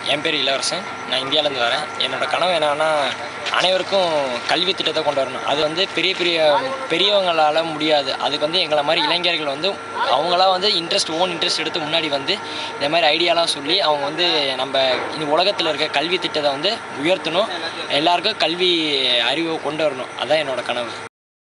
என் பேர் இளவரசன். நான் இந்தியாவிலேருந்து வரேன். என்னோடய கனவு என்னன்னா அனைவருக்கும் கல்வி திட்டத்தை கொண்டு வரணும். அது வந்து பெரியவங்களால் முடியாது. அதுக்கு வந்து எங்களை மாதிரி இளைஞர்கள் வந்து அவங்களா வந்து ஓன் இன்ட்ரெஸ்ட் எடுத்து முன்னாடி வந்து இந்த மாதிரி ஐடியாலாம் சொல்லி அவங்க வந்து நம்ம இந்த உலகத்தில் இருக்க கல்வி திட்டத்தை வந்து உயர்த்தணும். எல்லாருக்கும் கல்வி அறிவை கொண்டு வரணும். அதுதான் என்னோடய கனவு.